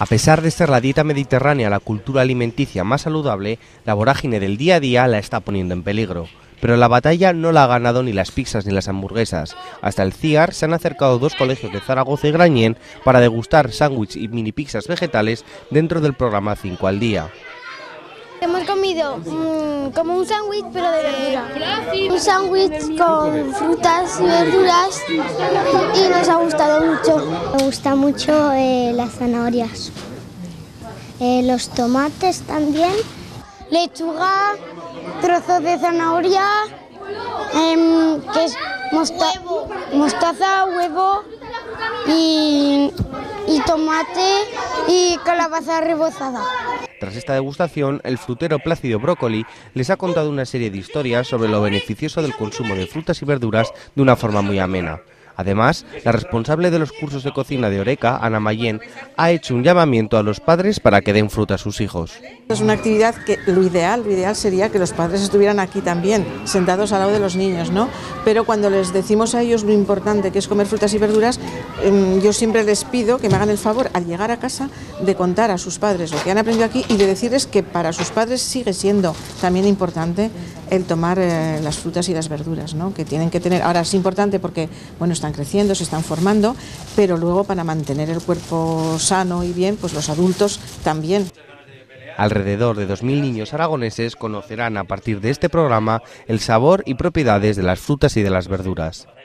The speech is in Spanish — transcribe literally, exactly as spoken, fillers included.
A pesar de ser la dieta mediterránea la cultura alimenticia más saludable, la vorágine del día a día la está poniendo en peligro. Pero la batalla no la ha ganado ni las pizzas ni las hamburguesas. Hasta el C I A R se han acercado dos colegios de Zaragoza y Grañén para degustar sándwich y mini pizzas vegetales dentro del programa cinco al día. Hemos comido mmm, como un sándwich pero de verdura. Un sándwich con frutas y verduras y nos ha gustado mucho. Me gusta mucho eh, las zanahorias, eh, los tomates también. Lechuga, trozos de zanahoria, eh, que es mosta mostaza, huevo y, y tomate y calabaza rebozada. Tras esta degustación, el frutero Plácido Brócoli les ha contado una serie de historias sobre lo beneficioso del consumo de frutas y verduras de una forma muy amena. Además, la responsable de los cursos de cocina de Oreca, Ana Mayén, ha hecho un llamamiento a los padres para que den fruta a sus hijos. Es una actividad que lo ideal, lo ideal sería que los padres estuvieran aquí también, sentados al lado de los niños, ¿no? Pero cuando les decimos a ellos lo importante que es comer frutas y verduras, eh, yo siempre les pido que me hagan el favor al llegar a casa de contar a sus padres lo que han aprendido aquí y de decirles que para sus padres sigue siendo también importante el tomar eh, las frutas y las verduras, ¿no? Que tienen que tener. Ahora es importante porque, bueno, están creciendo, se están formando, pero luego para mantener el cuerpo sano y bien, pues los adultos también. Alrededor de dos mil niños aragoneses conocerán a partir de este programa el sabor y propiedades de las frutas y de las verduras.